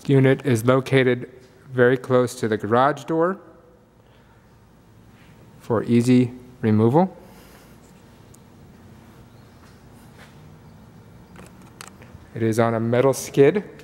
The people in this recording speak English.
unit is located very close to the garage door for easy removal. It is on a metal skid.